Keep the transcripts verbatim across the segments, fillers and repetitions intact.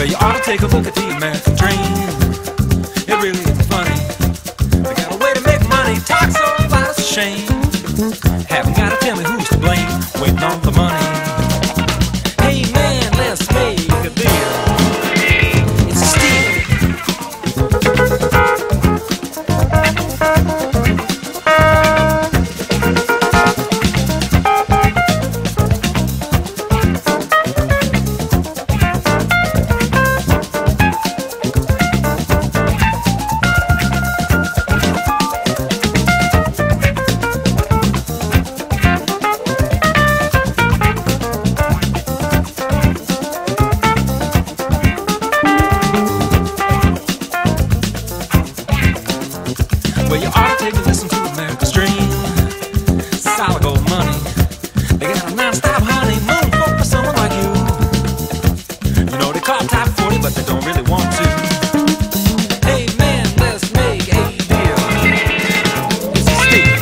Well, you ought to take a look at the American dream. It really isn't funny. They got a way to make money, talk so loud it's a shame. Haven't gotta tell me who's to blame, waiting on the money. Hey man, let's make a deal. It's a steal. Well, you ought to take a listen to America's dream. Solid gold money. They got a non-stop honeymoon for someone like you. You know they call top forty, but they don't really want to. Hey man, let's make a deal. It's a steal.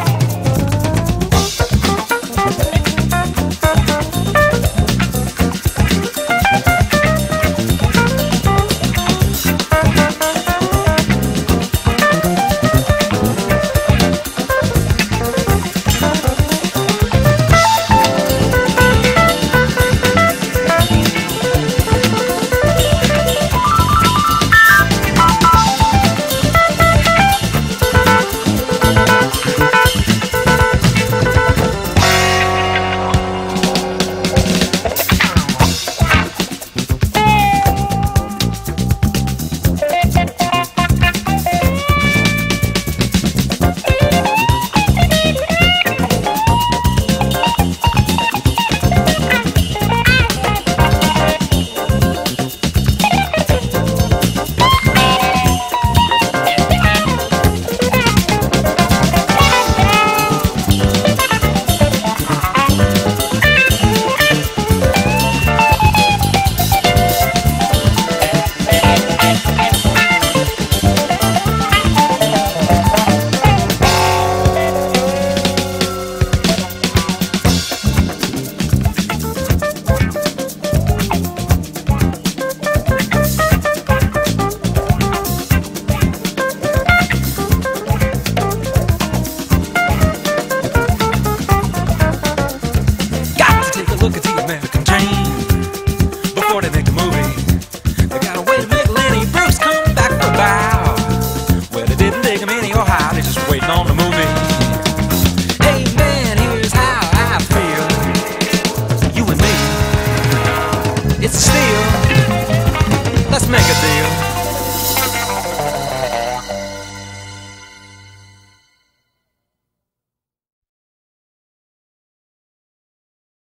Look at the American dream before they make a movie. They got a way to make Lenny Bruce come back for a bow. Well, they didn't dig him any or how, they just waiting on the movie.